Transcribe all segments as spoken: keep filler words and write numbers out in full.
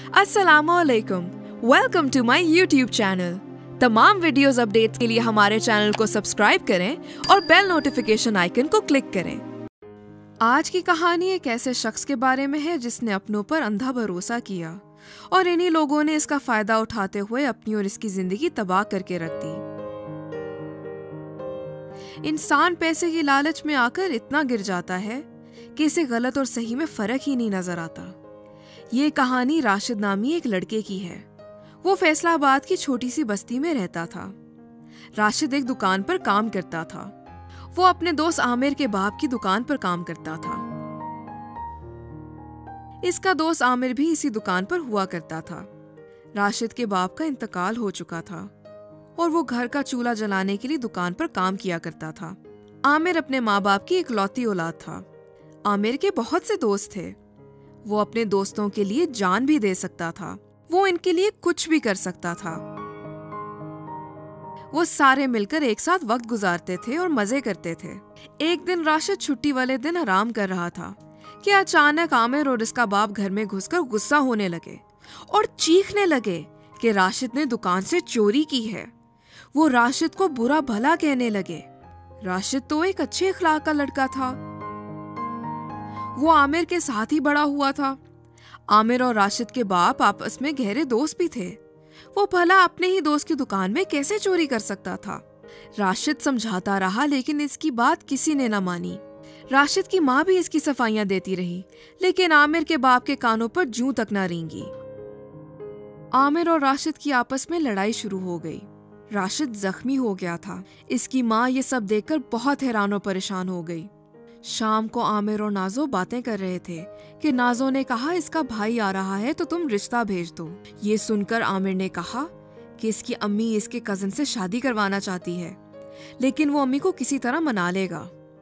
अस्सलामुअलैकुम, welcome to my YouTube channel. तमाम videos updates के लिए हमारे चैनल को सब्सक्राइब करें और बेल नोटिफिकेशन आइकन को क्लिक करें। आज की कहानी एक ऐसे शख्स के बारे में है जिसने अपनों पर अंधा भरोसा किया और इन्हीं लोगों ने इसका फायदा उठाते हुए अपनी और इसकी जिंदगी तबाह करके रख दी। इंसान पैसे की लालच में आकर इतना गिर जाता है कि इसे गलत और सही में फर्क ही नहीं नजर आता। ये कहानी राशिद नामी एक लड़के की है। वो फैसलाबाद की छोटी सी बस्ती में रहता था। राशिद एक दुकान पर काम करता था। वो अपने दोस्त आमिर के बाप की दुकान पर काम करता था। इसका दोस्त आमिर भी इसी दुकान पर हुआ करता था। राशिद के बाप का इंतकाल हो चुका था और वो घर का चूल्हा जलाने के लिए दुकान पर काम किया करता था। आमिर अपने माँ बाप की इकलौती औलाद था। आमिर के बहुत से दोस्त थे। वो अपने दोस्तों के लिए जान भी दे सकता था। वो इनके लिए कुछ भी कर सकता था। वो सारे मिलकर एक साथ वक्त गुजारते थे और मजे करते थे। एक दिन राशिद छुट्टी वाले दिन आराम कर रहा था कि अचानक आमिर और इसका बाप घर में घुसकर गुस्सा होने लगे और चीखने लगे कि राशिद ने दुकान से चोरी की है। वो राशिद को बुरा भला कहने लगे। राशिद तो एक अच्छे अखलाक का लड़का था। वो आमिर के साथ ही बड़ा हुआ था। आमिर और राशिद के बाप आपस में गहरे दोस्त भी थे। वो भला अपने ही दोस्त की दुकान में कैसे चोरी कर सकता था। राशिद समझाता रहा लेकिन इसकी बात किसी ने न मानी। राशिद की माँ भी इसकी सफाइयां देती रही लेकिन आमिर के बाप के कानों पर जूं तक न रेंगी। आमिर और राशिद की आपस में लड़ाई शुरू हो गई। राशिद जख्मी हो गया था। इसकी माँ ये सब देखकर बहुत हैरान और परेशान हो गई। शाम को आमिर और नाजो बातें कर रहे थे कि नाजो ने कहा इसका भाई आ रहा है तो तुम रिश्ता भेज दो। ये सुनकर आमिर ने कहा कि इसकी अम्मी इसके कजन से शादी करवाना चाहती है लेकिन वो अम्मी को किसी तरह मना लेगा।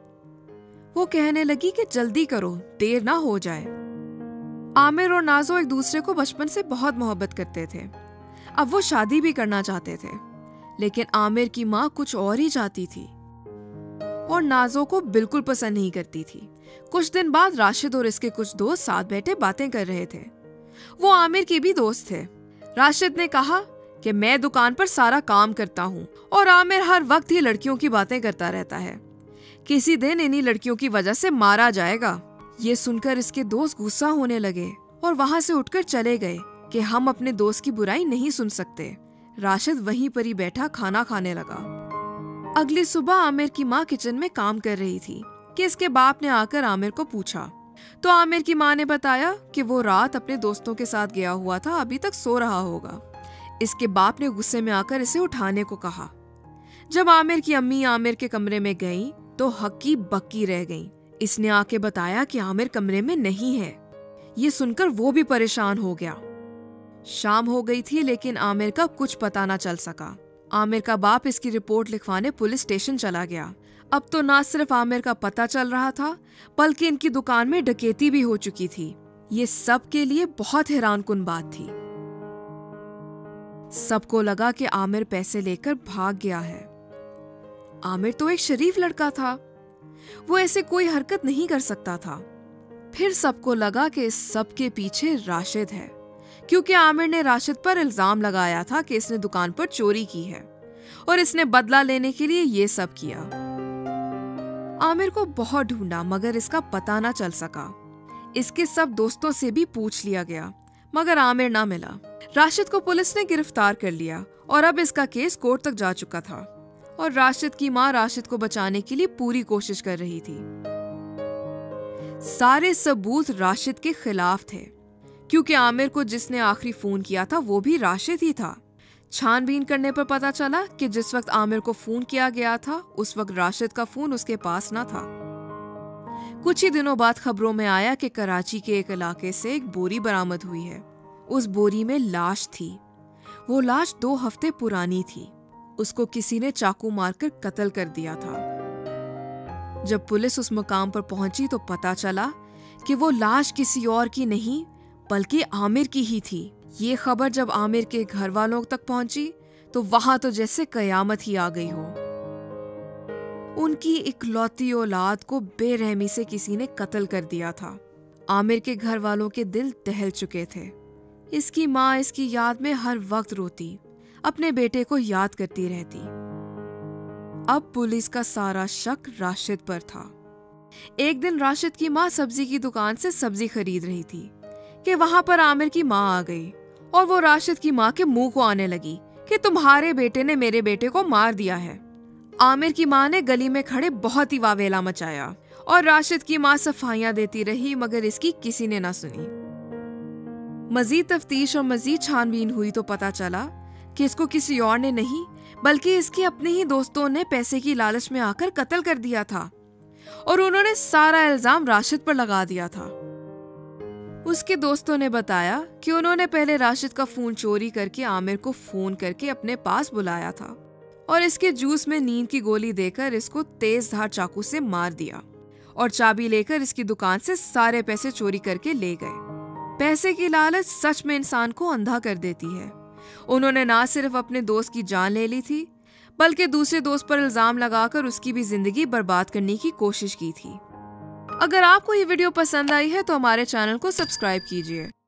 वो कहने लगी कि जल्दी करो, देर ना हो जाए। आमिर और नाजो एक दूसरे को बचपन से बहुत मोहब्बत करते थे। अब वो शादी भी करना चाहते थे लेकिन आमिर की माँ कुछ और ही चाहती थी और नाजो को बिल्कुल पसंद नहीं करती थी। कुछ दिन बाद राशिद और इसके कुछ दोस्त साथ बैठे बातें कर रहे थे। वो आमिर के भी दोस्त थे। राशिद ने कहा कि मैं दुकान पर सारा काम करता हूँ और आमिर हर वक्त ही लड़कियों की बातें करता रहता है। किसी दिन इन्हीं लड़कियों की वजह से मारा जाएगा। ये सुनकर इसके दोस्त गुस्सा होने लगे और वहां से उठकर चले गए कि हम अपने दोस्त की बुराई नहीं सुन सकते। राशिद वहीं पर ही बैठा खाना खाने लगा। अगली सुबह आमिर की माँ किचन में काम कर रही थी कि इसके बाप ने आकर आमिर को पूछा तो आमिर की माँ ने बताया कि वो रात अपने दोस्तों के साथ गया हुआ था, अभी तक सो रहा होगा। इसके बाप ने गुस्से में आकर इसे उठाने को कहा। जब आमिर की अम्मी आमिर के कमरे में गईं तो हक्की बक्की रह गईं। इसने आके बताया कि आमिर कमरे में नहीं है। ये सुनकर वो भी परेशान हो गया। शाम हो गई थी लेकिन आमिर का कुछ पता न चल सका। आमिर का बाप इसकी रिपोर्ट लिखवाने पुलिस स्टेशन चला गया। अब तो ना सिर्फ आमिर का पता चल रहा था बल्कि इनकी दुकान में डकैती भी हो चुकी थी। ये सब के लिए बहुत हैरानकुन बात थी। सबको लगा कि आमिर पैसे लेकर भाग गया है। आमिर तो एक शरीफ लड़का था। वो ऐसे कोई हरकत नहीं कर सकता था। फिर सबको लगा कि इस सब के पीछे राशिद है क्योंकि आमिर ने राशिद पर इल्जाम लगाया था कि इसने दुकान पर चोरी की है और इसने बदला लेने के लिए ये सब किया। आमिर को बहुत ढूंढा मगर इसका पता ना चल सका। इसके सब दोस्तों से भी पूछ लिया गया मगर आमिर ना मिला। राशिद को पुलिस ने गिरफ्तार कर लिया और अब इसका केस कोर्ट तक जा चुका था और राशिद की माँ राशिद को बचाने के लिए पूरी कोशिश कर रही थी। सारे सबूत राशिद के खिलाफ थे क्योंकि आमिर को जिसने आखिरी फोन किया था वो भी राशिद ही था। छानबीन करने पर पता चला कि जिस वक्त आमिर को फोन किया गया था उस वक्त राशिद का फोन उसके पास न था। कुछ ही दिनों बाद खबरों में आया कि कराची के एक इलाके से एक बोरी बरामद हुई है। उस बोरी में लाश थी। वो लाश दो हफ्ते पुरानी थी। उसको किसी ने चाकू मारकर कत्ल कर दिया था। जब पुलिस उस मकाम पर पहुंची तो पता चला कि वो लाश किसी और की नहीं बल्कि आमिर की ही थी। ये खबर जब आमिर के घर वालों तक पहुंची तो वहां तो जैसे कयामत ही आ गई हो। उनकी इकलौती औलाद को बेरहमी से किसी ने कत्ल कर दिया था। आमिर के घर वालों के दिल दहल चुके थे। इसकी माँ इसकी याद में हर वक्त रोती, अपने बेटे को याद करती रहती। अब पुलिस का सारा शक राशिद पर था। एक दिन राशिद की माँ सब्जी की दुकान से सब्जी खरीद रही थी कि वहां पर आमिर की माँ आ गई और वो राशिद की माँ के मुंह को आने लगी कि तुम्हारे बेटे ने मेरे बेटे को मार दिया है। आमिर की माँ ने गली में खड़े बहुत ही वावेला मचाया और राशिद की माँ सफाइयां देती रही, मगर इसकी किसी ने ना सुनी। मजीद तफ्तीश और मजीद छानबीन हुई तो पता चला कि इसको किसी और ने नहीं बल्कि इसके अपने ही दोस्तों ने पैसे की लालच में आकर कत्ल कर दिया था और उन्होंने सारा इल्जाम राशिद पर लगा दिया था। उसके दोस्तों ने बताया कि उन्होंने पहले राशिद का फोन चोरी करके आमिर को फोन करके अपने पास बुलाया था और इसके जूस में नींद की गोली देकर इसको तेज धार चाकू से मार दिया और चाबी लेकर इसकी दुकान से सारे पैसे चोरी करके ले गए। पैसे की लालच सच में इंसान को अंधा कर देती है। उन्होंने ना सिर्फ अपने दोस्त की जान ले ली थी बल्कि दूसरे दोस्त पर इल्जाम लगाकर उसकी भी जिंदगी बर्बाद करने की कोशिश की थी। अगर आपको ये वीडियो पसंद आई है तो हमारे चैनल को सब्सक्राइब कीजिए।